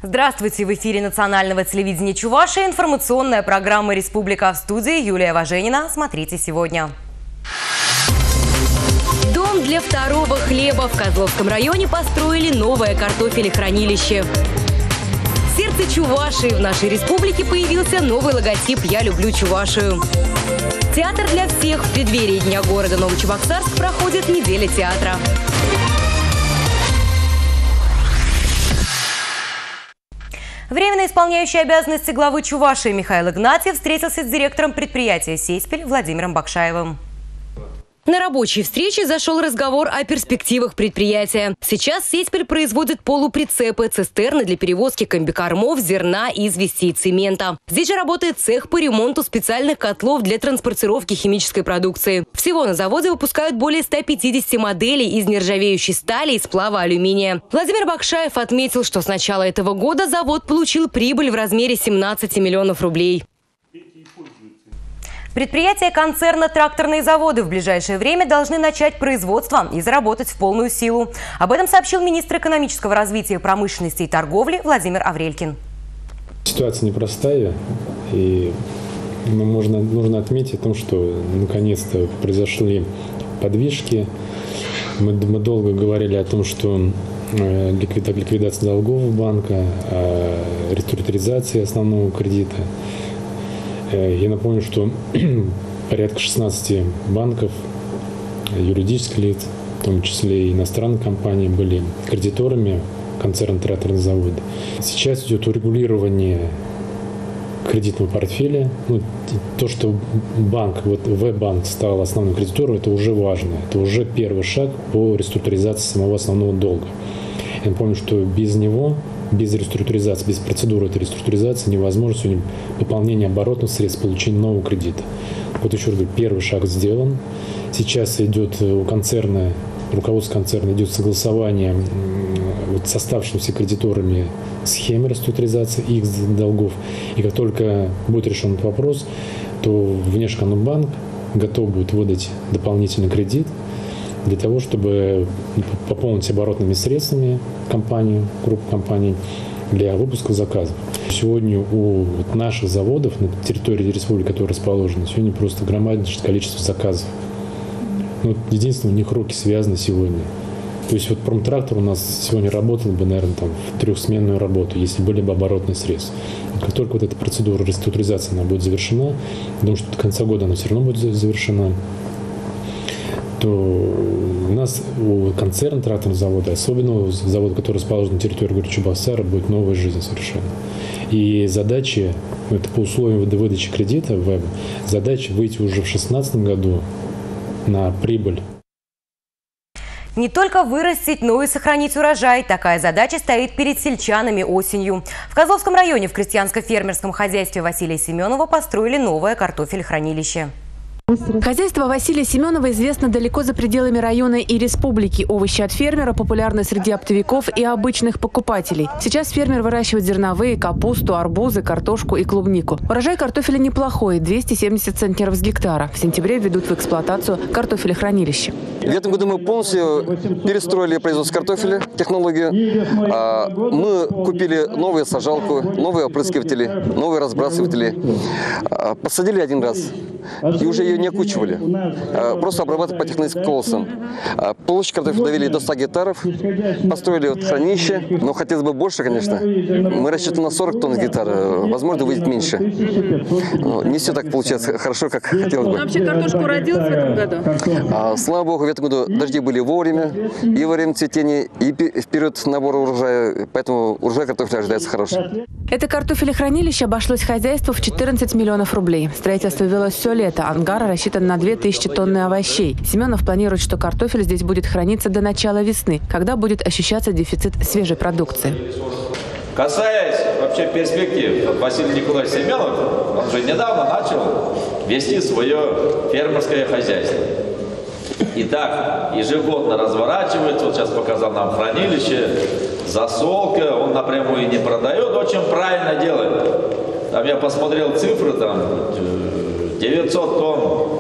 Здравствуйте! В эфире национального телевидения Чувашии информационная программа «Республика», в студии Юлия Важенина. Смотрите сегодня. Дом для второго хлеба. В Козловском районе построили новое картофелехранилище. В сердце Чувашии в нашей республике появился новый логотип «Я люблю Чувашию». Театр для всех. В преддверии Дня города Новочебоксарск проходит неделя театра. Временно исполняющий обязанности главы Чувашии Михаил Игнатьев встретился с директором предприятия «Сейспель» Владимиром Бакшаевым. На рабочей встрече зашел разговор о перспективах предприятия. Сейчас «Сейспель» производит полуприцепы, цистерны для перевозки комбикормов, зерна, извести и цемента. Здесь же работает цех по ремонту специальных котлов для транспортировки химической продукции. Всего на заводе выпускают более 150 моделей из нержавеющей стали и сплава алюминия. Владимир Бакшаев отметил, что с начала этого года завод получил прибыль в размере 17 миллионов рублей. Предприятия концерна «Тракторные заводы» в ближайшее время должны начать производство и заработать в полную силу. Об этом сообщил министр экономического развития, промышленности и торговли Владимир Аврелькин. Ситуация непростая, и нужно отметить о том, что наконец-то произошли подвижки. Мы долго говорили о том, что ликвидация долгов банка, реструктуризация основного кредита. Я напомню, что порядка 16 банков, юридических лиц, в том числе и иностранных компаний, были кредиторами концерна «Тракторные заводы». Сейчас идет урегулирование кредитного портфеля. То, что банк, В-банк стал основным кредитором, это уже важно. Это уже первый шаг по реструктуризации самого основного долга. Я напомню, что без него, без реструктуризации, без процедуры этой реструктуризации невозможно сегодня пополнение оборотных средств, получение нового кредита. Вот еще раз говорю, первый шаг сделан. Сейчас идет у концерна, руководство концерна идет согласование с оставшимися кредиторами схемы реструктуризации их долгов. И как только будет решен этот вопрос, то Внешэкономбанк готов будет выдать дополнительный кредит для того, чтобы пополнить оборотными средствами компанию, группу компаний для выпуска заказов. Сегодня у наших заводов на территории республики, которые расположены, сегодня просто громадное количество заказов. Единственное, у них руки связаны сегодня. То есть промтрактор у нас сегодня работал бы, наверное, в трехсменную работу, если были бы оборотные средства. Как только эта процедура реструктуризации она будет завершена, потому что до конца года она все равно будет завершена, то у нас у концерна «Тракторного завода», особенно у завода, который расположен на территории города Чебоксара, будет новая жизнь совершенно. И задача, это по условиям выдачи кредита ВЭБ, задача выйти уже в 2016 году на прибыль. Не только вырастить, но и сохранить урожай. Такая задача стоит перед сельчанами осенью. В Козловском районе в крестьянско-фермерском хозяйстве Василия Семенова построили новое картофелехранилище. Хозяйство Василия Семенова известно далеко за пределами района и республики. Овощи от фермера популярны среди оптовиков и обычных покупателей. Сейчас фермер выращивает зерновые, капусту, арбузы, картошку и клубнику. Урожай картофеля неплохой – 270 центнеров с гектара. В сентябре введут в эксплуатацию картофелехранилище. В этом году мы полностью перестроили производство картофеля, технологию. Мы купили новую сажалку, новые опрыскиватели, новые разбрасыватели. Посадили один раз и уже ее не окучивали. Просто обрабатывали по техническим колосам. Площадь картофеля довели до 100 гектаров. Построили хранилище, но хотелось бы больше, конечно. Мы рассчитываем на 40 тонн с гектара. Возможно, выйдет меньше. Не все так получается хорошо, как хотелось бы. Но вообще картошка уродилась в этом году? Слава богу, в этом году дожди были вовремя, и во время цветения, и в период набора урожая. Поэтому урожай картофеля ожидается хороший. Это картофелехранилище обошлось хозяйству в 14 миллионов рублей. Строительство велось все лето. Ангар рассчитан на 2000 тонн овощей. Семенов планирует, что картофель здесь будет храниться до начала весны, когда будет ощущаться дефицит свежей продукции. Касаясь вообще перспектив, Василий Николаевич Семенов, он же недавно начал вести свое фермерское хозяйство. И так ежегодно разворачивается. Вот сейчас показал нам хранилище, засолка. Он напрямую не продает, очень правильно делает. Там я посмотрел цифры, там 900 тонн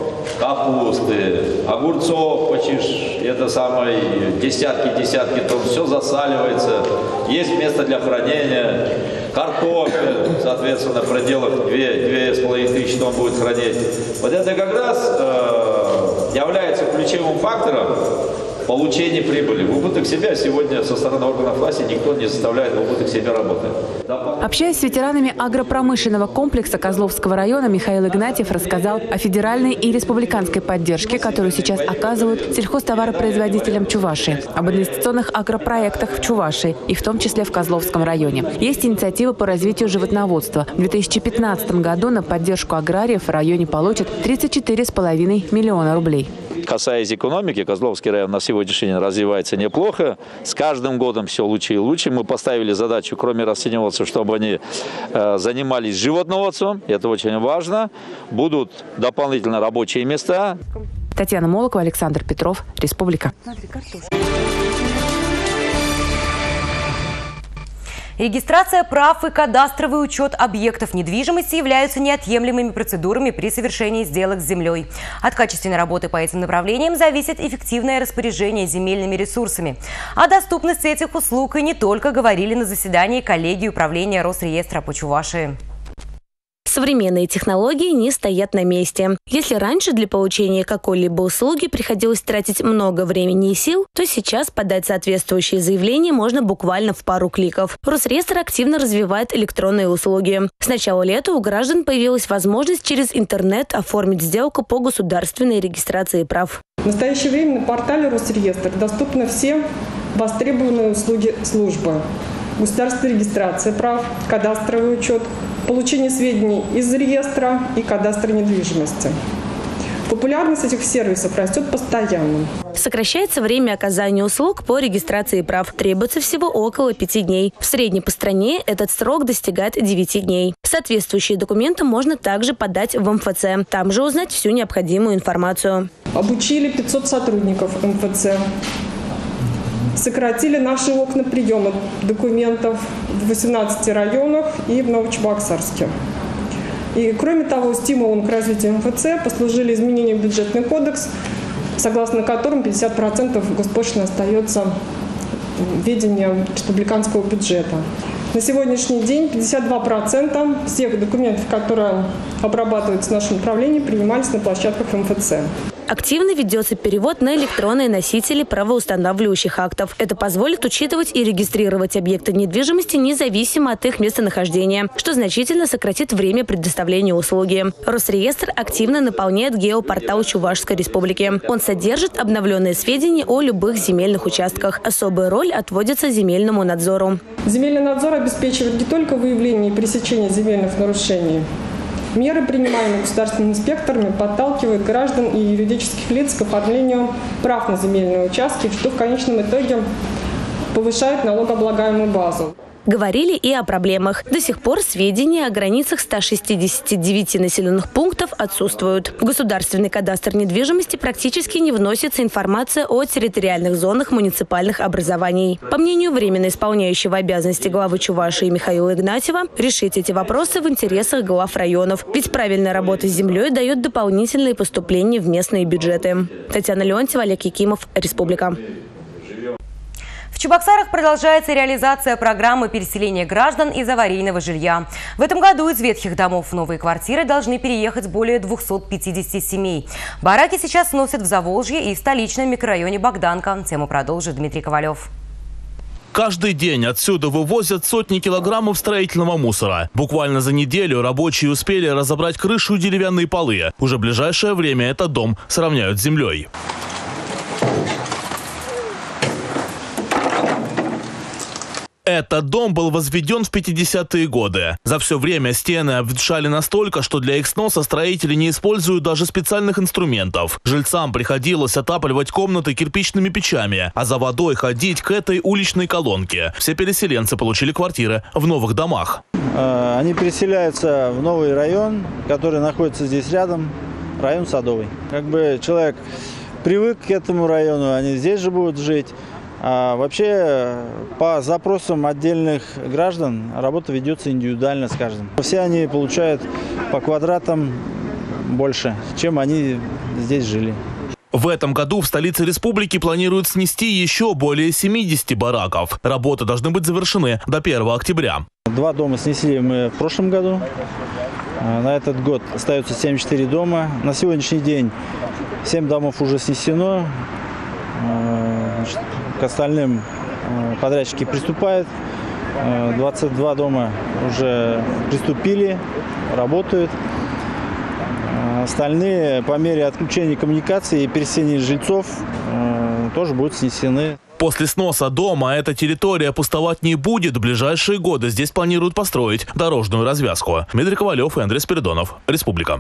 капусты, огурцов почти, это самое, десятки тонн, все засаливается, есть место для хранения, картофель, соответственно, в пределах 2500 тонн будет хранить. Вот это как раз является ключевым фактором получения прибыли. В убыток себя сегодня со стороны органов власти никто не заставляет в убыток себя работать. Общаясь с ветеранами агропромышленного комплекса Козловского района, Михаил Игнатьев рассказал о федеральной и республиканской поддержке, которую сейчас оказывают сельхозтоваропроизводителям Чувашии, об инвестиционных агропроектах в Чувашии и в том числе в Козловском районе. Есть инициатива по развитию животноводства. В 2015 году на поддержку аграриев в районе получат 34,5 миллиона рублей. Касаясь экономики, Козловский район на сегодняшний день развивается неплохо. С каждым годом все лучше и лучше. Мы поставили задачу, кроме растениеводства, чтобы они занимались животноводством. Это очень важно. Будут дополнительно рабочие места. Татьяна Молокова, Александр Петров, Республика. Регистрация прав и кадастровый учет объектов недвижимости являются неотъемлемыми процедурами при совершении сделок с землей. От качественной работы по этим направлениям зависит эффективное распоряжение земельными ресурсами. О доступности этих услуг и не только говорили на заседании коллегии управления Росреестра по Чувашии. Современные технологии не стоят на месте. Если раньше для получения какой-либо услуги приходилось тратить много времени и сил, то сейчас подать соответствующее заявление можно буквально в пару кликов. Росреестр активно развивает электронные услуги. С начала лета у граждан появилась возможность через интернет оформить сделку по государственной регистрации прав. В настоящее время на портале Росреестр доступны все востребованные услуги службы. Государственная регистрация прав, кадастровый учет, получение сведений из реестра и кадастра недвижимости. Популярность этих сервисов растет постоянно. Сокращается время оказания услуг по регистрации прав. Требуется всего около 5 дней. В среднем по стране этот срок достигает 9 дней. Соответствующие документы можно также подать в МФЦ. Там же узнать всю необходимую информацию. Обучили 500 сотрудников МФЦ. Сократили наши окна приема документов в 18 районах и в Новочебоксарске. И кроме того, стимулом к развитию МФЦ послужили изменения в бюджетный кодекс, согласно которым 50% госпошлины остается в ведении республиканского бюджета. На сегодняшний день 52% всех документов, которые обрабатываются в нашем направлении, принимались на площадках МФЦ. Активно ведется перевод на электронные носители правоустанавливающих актов. Это позволит учитывать и регистрировать объекты недвижимости независимо от их местонахождения, что значительно сократит время предоставления услуги. Росреестр активно наполняет геопортал Чувашской Республики. Он содержит обновленные сведения о любых земельных участках. Особая роль отводится земельному надзору. Земельный надзор обеспечивает не только выявление и пресечение земельных нарушений. Меры, принимаемые государственными инспекторами, подталкивают граждан и юридических лиц к оформлению прав на земельные участки, что в конечном итоге повышает налогооблагаемую базу. Говорили и о проблемах. До сих пор сведения о границах 169 населенных пунктов отсутствуют. В государственный кадастр недвижимости практически не вносится информация о территориальных зонах муниципальных образований. По мнению временно исполняющего обязанности главы Чувашии Михаила Игнатьева, решить эти вопросы в интересах глав районов. Ведь правильная работа с землей дает дополнительные поступления в местные бюджеты. Татьяна Леонтьева, Олег Якимов, Республика. В Чебоксарах продолжается реализация программы переселения граждан из аварийного жилья. В этом году из ветхих домов в новые квартиры должны переехать более 250 семей. Бараки сейчас сносят в Заволжье и в столичном микрорайоне Богданка. Тему продолжит Дмитрий Ковалев. Каждый день отсюда вывозят сотни килограммов строительного мусора. Буквально за неделю рабочие успели разобрать крышу и деревянные полы. Уже в ближайшее время этот дом сравняют с землей. Этот дом был возведен в 50-е годы. За все время стены обветшали настолько, что для их сноса строители не используют даже специальных инструментов. Жильцам приходилось отапливать комнаты кирпичными печами, а за водой ходить к этой уличной колонке. Все переселенцы получили квартиры в новых домах. Они переселяются в новый район, который находится здесь рядом, район Садовый. Как бы человек привык к этому району, они здесь же будут жить. А вообще, по запросам отдельных граждан, работа ведется индивидуально с каждым. Все они получают по квадратам больше, чем они здесь жили. В этом году в столице республики планируют снести еще более 70 бараков. Работы должны быть завершены до 1 октября. 2 дома снесли мы в прошлом году. На этот год остается 74 дома. На сегодняшний день 7 домов уже снесено. К остальным подрядчики приступают. 22 дома уже приступили, работают. Остальные по мере отключения коммуникации и переселения жильцов тоже будут снесены. После сноса дома эта территория пустовать не будет. В ближайшие годы здесь планируют построить дорожную развязку. Дмитрий Ковалев и Андрей Спиридонов. Республика.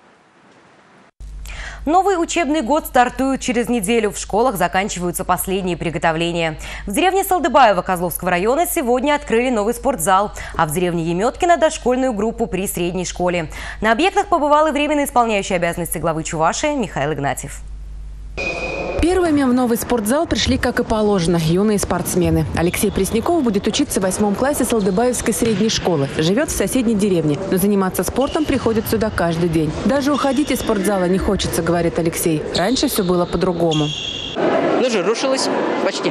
Новый учебный год стартует через неделю. В школах заканчиваются последние приготовления. В деревне Салдыбаево Козловского района сегодня открыли новый спортзал, а в деревне Еметкино – дошкольную группу при средней школе. На объектах побывал и временно исполняющий обязанности главы Чувашии Михаил Игнатьев. Первыми в новый спортзал пришли, как и положено, юные спортсмены. Алексей Пресняков будет учиться в 8 классе Салдыбаевской средней школы. Живет в соседней деревне, но заниматься спортом приходит сюда каждый день. Даже уходить из спортзала не хочется, говорит Алексей. Раньше все было по-другому. Ну же, рушилось почти.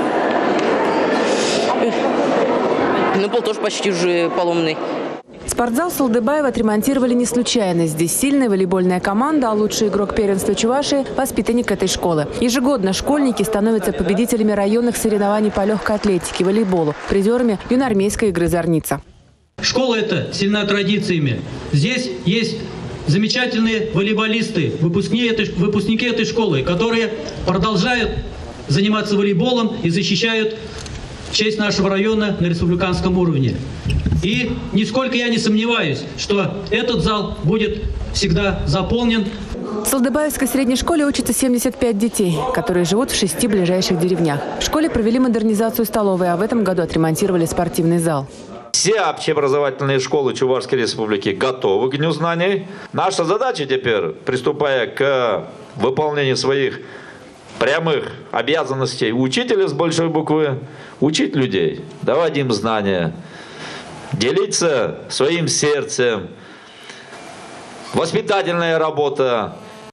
Ну, пол тоже почти уже поломанный. Спортзал Салдыбаева отремонтировали не случайно. Здесь сильная волейбольная команда, а лучший игрок первенства Чувашии – воспитанник этой школы. Ежегодно школьники становятся победителями районных соревнований по легкой атлетике, волейболу, призерами юноармейской игры «Зорница». Школа эта сильна традициями. Здесь есть замечательные волейболисты, выпускники этой школы, которые продолжают заниматься волейболом и защищают честь нашего района на республиканском уровне. И нисколько я не сомневаюсь, что этот зал будет всегда заполнен. В Салдыбаевской средней школе учатся 75 детей, которые живут в 6 ближайших деревнях. В школе провели модернизацию столовой, а в этом году отремонтировали спортивный зал. Все общеобразовательные школы Чувашской республики готовы к Дню знаний. Наша задача теперь, приступая к выполнению своих прямых обязанностей учителя с большой буквы, учить людей, давать им знания, делиться своим сердцем, воспитательная работа.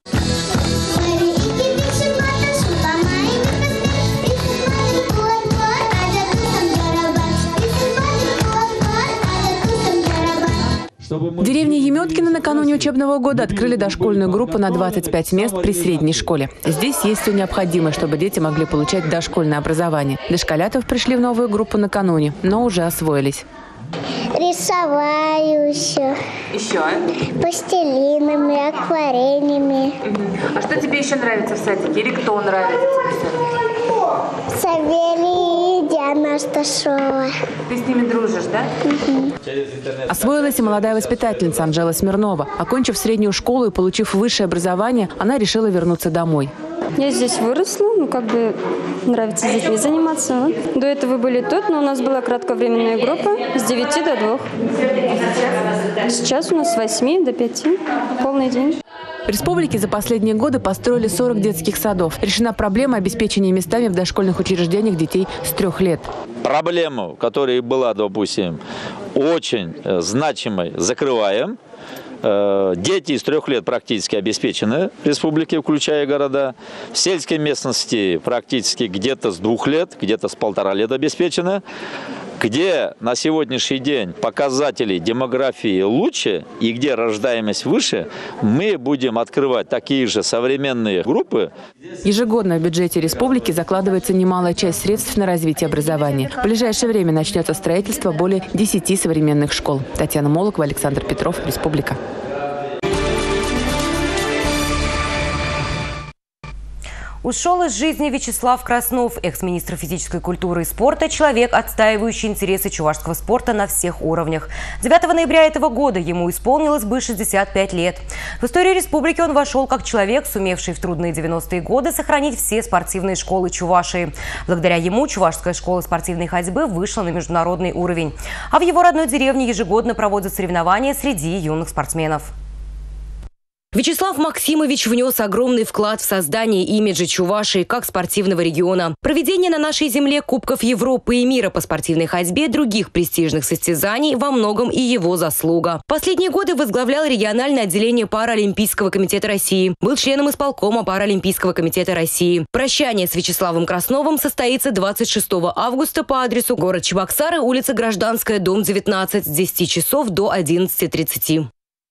В деревне Еметкино накануне учебного года открыли дошкольную группу на 25 мест при средней школе. Здесь есть все необходимое, чтобы дети могли получать дошкольное образование. Дошколятов пришли в новую группу накануне, но уже освоились. Рисоваю еще. Еще? Пластилинами, акварелями. А что тебе еще нравится в садике? Или кто нравится тебе? Савелий и Диана Асташова. Ты с ними дружишь, да? Освоилась и молодая воспитательница Анжела Смирнова. Окончив среднюю школу и получив высшее образование, она решила вернуться домой. Я здесь выросла, нравится с детьми заниматься. До этого были тут, но у нас была кратковременная группа с 9 до 2. Сейчас у нас с 8 до 5, полный день. В республике за последние годы построили 40 детских садов. Решена проблема обеспечения местами в дошкольных учреждениях детей с 3 лет. Проблему, которая была, допустим, очень значимой, закрываем. Дети с 3 лет практически обеспечены в республике, включая города. В сельской местности практически где-то с 2 лет, где-то с 1,5 лет обеспечены. Где на сегодняшний день показатели демографии лучше и где рождаемость выше, мы будем открывать такие же современные группы. Ежегодно в бюджете республики закладывается немалая часть средств на развитие образования. В ближайшее время начнется строительство более 10 современных школ. Татьяна Молокова, Александр Петров, Республика. Ушел из жизни Вячеслав Краснов, экс-министр физической культуры и спорта, человек, отстаивающий интересы чувашского спорта на всех уровнях. 9 ноября этого года ему исполнилось бы 65 лет. В историю республики он вошел как человек, сумевший в трудные 90-е годы сохранить все спортивные школы Чувашии. Благодаря ему Чувашская школа спортивной ходьбы вышла на международный уровень. А в его родной деревне ежегодно проводят соревнования среди юных спортсменов. Вячеслав Максимович внес огромный вклад в создание имиджа Чувашии как спортивного региона. Проведение на нашей земле Кубков Европы и мира по спортивной ходьбе, других престижных состязаний во многом и его заслуга. Последние годы возглавлял региональное отделение Паралимпийского комитета России. Был членом исполкома Паралимпийского комитета России. Прощание с Вячеславом Красновым состоится 26 августа по адресу город Чебоксары, улица Гражданская, дом 19, с 10 часов до 11:30.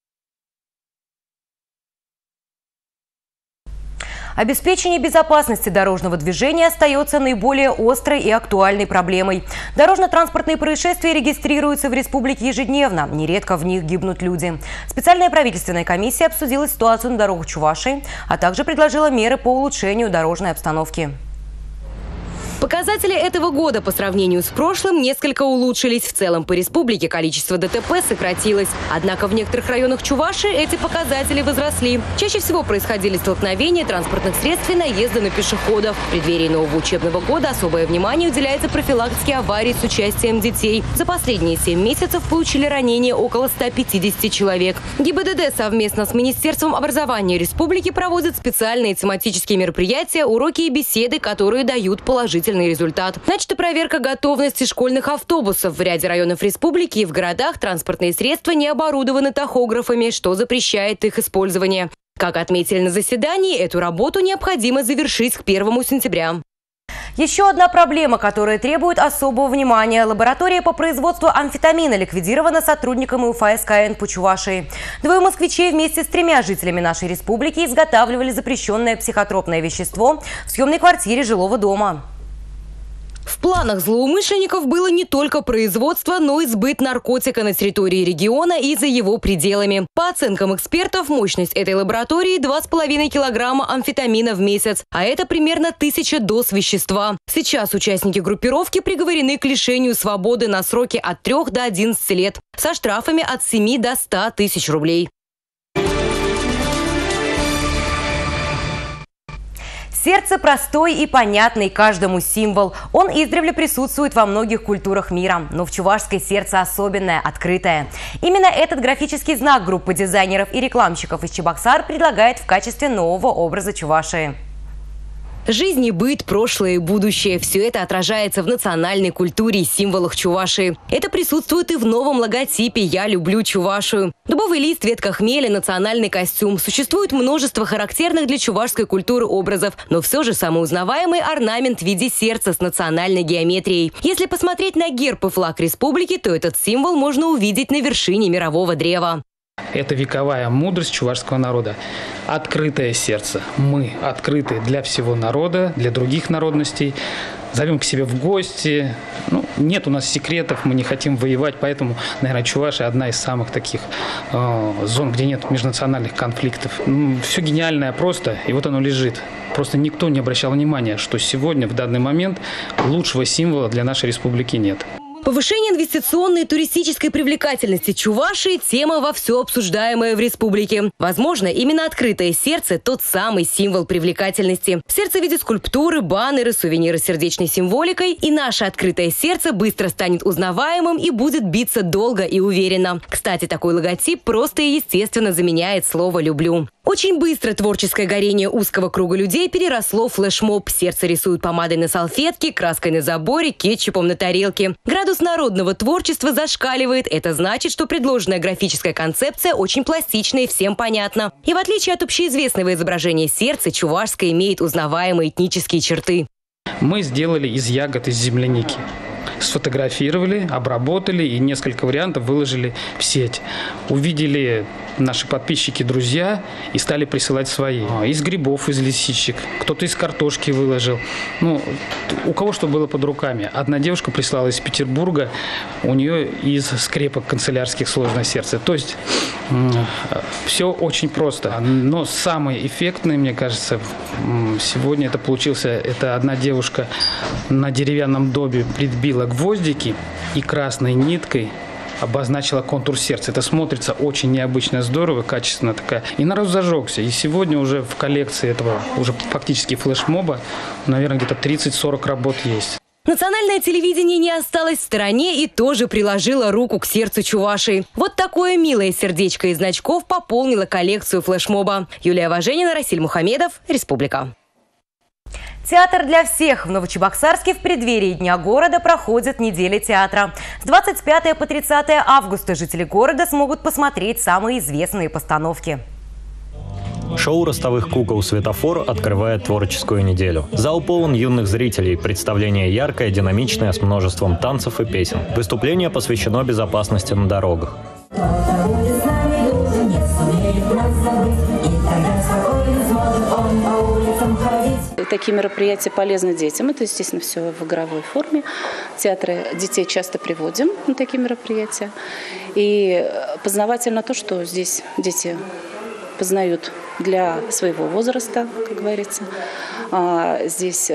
Обеспечение безопасности дорожного движения остается наиболее острой и актуальной проблемой. Дорожно-транспортные происшествия регистрируются в республике ежедневно. Нередко в них гибнут люди. Специальная правительственная комиссия обсудила ситуацию на дорогах Чувашии, а также предложила меры по улучшению дорожной обстановки. Показатели этого года по сравнению с прошлым несколько улучшились. В целом по республике количество ДТП сократилось. Однако в некоторых районах Чувашии эти показатели возросли. Чаще всего происходили столкновения транспортных средств и наезды на пешеходов. В преддверии нового учебного года особое внимание уделяется профилактике аварий с участием детей. За последние 7 месяцев получили ранения около 150 человек. ГИБДД совместно с Министерством образования республики проводит специальные тематические мероприятия, уроки и беседы, которые дают положительный результат. Начата проверка готовности школьных автобусов. В ряде районов республики и в городах транспортные средства не оборудованы тахографами, что запрещает их использование. Как отметили на заседании, эту работу необходимо завершить к 1 сентября. Еще одна проблема, которая требует особого внимания. Лаборатория по производству амфетамина ликвидирована сотрудниками УФА-СКН по Чувашии. 2 москвичей вместе с 3 жителями нашей республики изготавливали запрещенное психотропное вещество в съемной квартире жилого дома. В планах злоумышленников было не только производство, но и сбыт наркотика на территории региона и за его пределами. По оценкам экспертов, мощность этой лаборатории 2,5 килограмма амфетамина в месяц, а это примерно 1000 доз вещества. Сейчас участники группировки приговорены к лишению свободы на сроки от 3 до 11 лет, со штрафами от 7 до 100 тысяч рублей. Сердце простой и понятный каждому символ. Он издревле присутствует во многих культурах мира. Но в чувашской сердце особенное, открытое. Именно этот графический знак группы дизайнеров и рекламщиков из Чебоксар предлагает в качестве нового образа Чувашии. Жизнь и быт, прошлое и будущее – все это отражается в национальной культуре и символах Чувашии. Это присутствует и в новом логотипе «Я люблю Чувашию». Дубовый лист, ветка хмеля, национальный костюм. Существует множество характерных для чувашской культуры образов, но все же самый узнаваемый орнамент в виде сердца с национальной геометрией. Если посмотреть на герб и флаг республики, то этот символ можно увидеть на вершине мирового древа. Это вековая мудрость чувашского народа. Открытое сердце. Мы открыты для всего народа, для других народностей. Зовем к себе в гости. Нет у нас секретов, мы не хотим воевать, поэтому, наверное, Чувашия одна из самых таких зон, где нет межнациональных конфликтов. Все гениальное просто, и вот оно лежит. Просто никто не обращал внимания, что сегодня, в данный момент, лучшего символа для нашей республики нет. Повышение инвестиционной и туристической привлекательности Чувашии – тема вовсю обсуждаемая в республике. Возможно, именно открытое сердце – тот самый символ привлекательности. Сердце в виде скульптуры, баннеры, сувениры с сердечной символикой. И наше открытое сердце быстро станет узнаваемым и будет биться долго и уверенно. Кстати, такой логотип просто и естественно заменяет слово «люблю». Очень быстро творческое горение узкого круга людей переросло в флешмоб. Сердце рисуют помадой на салфетке, краской на заборе, кетчупом на тарелке. Градус народного творчества зашкаливает. Это значит, что предложенная графическая концепция очень пластична и всем понятна. И в отличие от общеизвестного изображения сердца, чувашское имеет узнаваемые этнические черты. Мы сделали из ягод из земляники. Сфотографировали, обработали и несколько вариантов выложили в сеть. Увидели наши подписчики, друзья, и стали присылать свои. Из грибов, из лисичек, кто-то из картошки выложил. У кого что было под руками. Одна девушка прислала из Петербурга, у нее из скрепок канцелярских сложное сердце. То есть все очень просто. Но самое эффектное, мне кажется, сегодня это одна девушка на деревянном добе прибила гвоздики и красной ниткой обозначила контур сердца. Это смотрится очень необычно здорово, качественно такая. И народ зажегся. И сегодня уже в коллекции этого уже фактически флешмоба, наверное, где-то 30-40 работ есть. Национальное телевидение не осталось в стороне и тоже приложило руку к сердцу Чувашии. Вот такое милое сердечко из значков пополнило коллекцию флешмоба. Юлия Важенина, Расиль Мухамедов, Республика. Театр для всех. В Новочебоксарске в преддверии Дня города проходит неделя театра. С 25 по 30 августа жители города смогут посмотреть самые известные постановки. Шоу ростовых кукол «Светофор» открывает творческую неделю. Зал полон юных зрителей. Представление яркое, динамичное, с множеством танцев и песен. Выступление посвящено безопасности на дорогах. Такие мероприятия полезны детям. Это, естественно, все в игровой форме. Театры детей часто приводим на такие мероприятия. И познавательно то, что здесь дети познают для своего возраста, как говорится. Здесь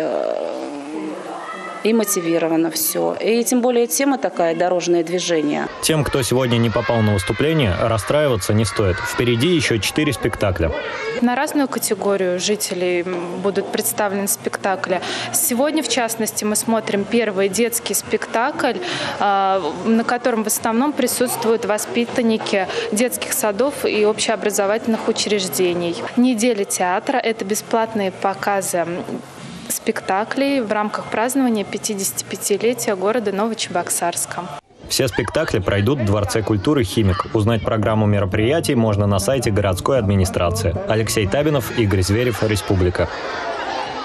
и мотивировано все. И тем более тема такая – дорожное движение. Тем, кто сегодня не попал на выступление, расстраиваться не стоит. Впереди еще 4 спектакля. На разную категорию жителей будут представлены спектакли. Сегодня, в частности, мы смотрим первый детский спектакль, на котором в основном присутствуют воспитанники детских садов и общеобразовательных учреждений. Неделя театра – это бесплатные показы спектаклей в рамках празднования 55-летия города Новочебоксарска. Все спектакли пройдут в Дворце культуры «Химик». Узнать программу мероприятий можно на сайте городской администрации. Алексей Табинов, Игорь Зверев, Республика.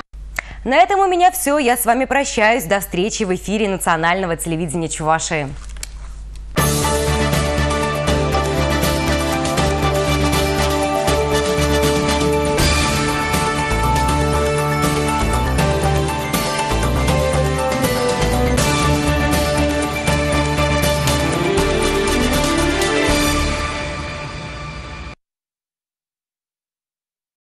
На этом у меня все. Я с вами прощаюсь. До встречи в эфире национального телевидения Чувашии.